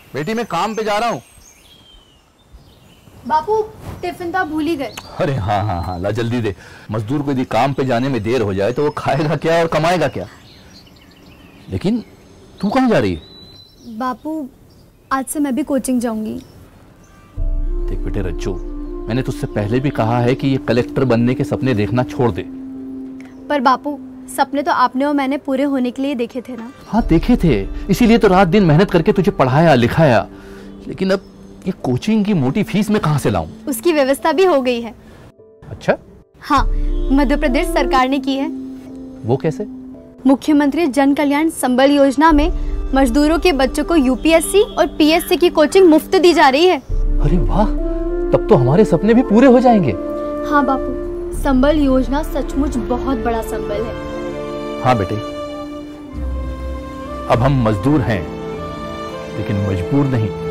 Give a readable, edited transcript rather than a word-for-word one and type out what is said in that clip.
बेटी मैं काम पे जा रहा हूँ। बापू टिफिन तो आप भूल ही गए। अरे हाँ हाँ हाँ, ला जल्दी दे। मजदूर को यदि काम पे जाने में देर हो जाए तो वो खाएगा क्या और कमाएगा क्या। लेकिन तू कहाँ जा रही है? बापू आज से मैं भी कोचिंग जाऊंगी। देख बेटे रज्जू, मैंने तुझसे पहले भी कहा है कि ये कलेक्टर बनने के सपने देखना छोड़ दे। पर बापू सपने तो आपने और मैंने पूरे होने के लिए देखे थे ना। हाँ देखे थे, इसीलिए तो रात दिन मेहनत करके तुझे पढ़ाया लिखाया। लेकिन अब ये कोचिंग की मोटी फीस में कहाँ से लाऊं? उसकी व्यवस्था भी हो गई है। अच्छा? हाँ, मध्य प्रदेश सरकार ने की है। वो कैसे? मुख्यमंत्री जन कल्याण संबल योजना में मजदूरों के बच्चों को यूपीएससी और पीएससी की कोचिंग मुफ्त दी जा रही है। अरे वाह, तब तो हमारे सपने भी पूरे हो जाएंगे। हाँ बापू, संबल योजना सचमुच बहुत बड़ा संबल है। हाँ बेटे, अब हम मजदूर हैं लेकिन मजबूर नहीं।